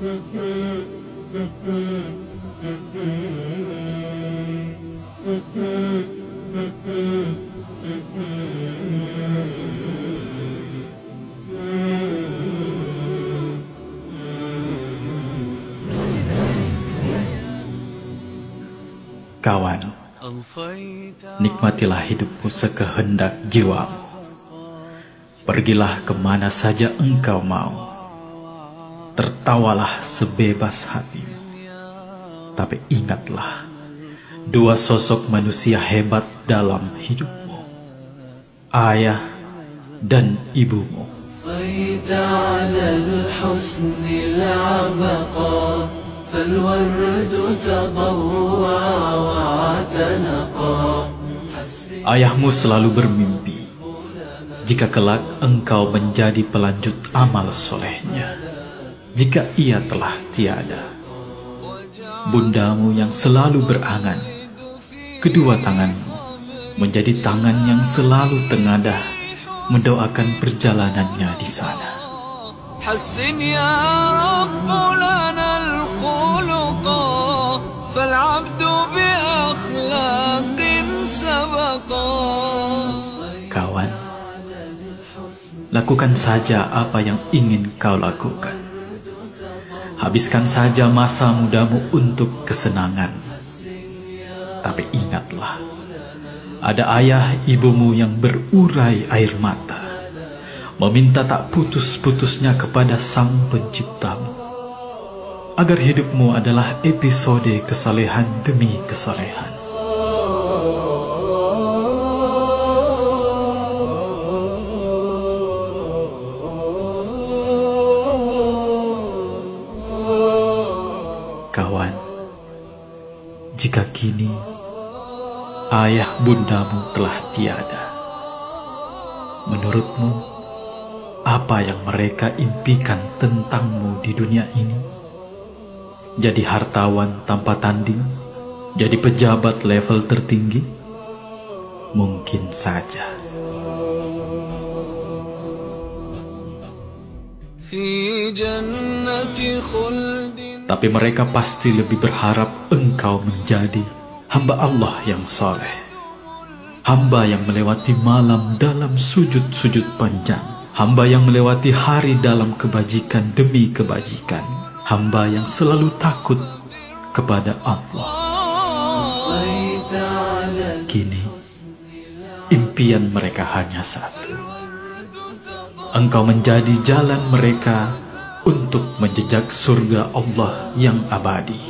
Kawan, nikmatilah hidupmu sekehendak jiwamu. Pergilah kemana saja engkau mau. Tertawalah sebebas hatimu. Tapi ingatlah, dua sosok manusia hebat dalam hidupmu, ayah dan ibumu. Ayahmu selalu bermimpi jika kelak engkau menjadi pelanjut amal solehnya, jika ia telah tiada. Bundamu yang selalu berangan, kedua tanganmu menjadi tangan yang selalu tengadah mendoakan perjalanannya di sana. Hassin ya Rabbu lana al-khuluqa, fal-abdu bi akhlaqin sabaqa. Kawan, lakukan saja apa yang ingin kau lakukan. Habiskan saja masa mudamu untuk kesenangan. Tapi ingatlah, ada ayah ibumu yang berurai air mata, meminta tak putus-putusnya kepada Sang Penciptamu, agar hidupmu adalah episode kesalehan demi kesalehan. Kawan, jika kini ayah bundamu telah tiada, menurutmu apa yang mereka impikan tentangmu di dunia ini? Jadi hartawan tanpa tanding? Jadi pejabat level tertinggi? Mungkin saja. Tapi mereka pasti lebih berharap engkau menjadi hamba Allah yang saleh, hamba yang melewati malam dalam sujud-sujud panjang, hamba yang melewati hari dalam kebajikan demi kebajikan, hamba yang selalu takut kepada Allah. Kini impian mereka hanya satu: engkau menjadi jalan mereka untuk menjejak surga Allah yang abadi.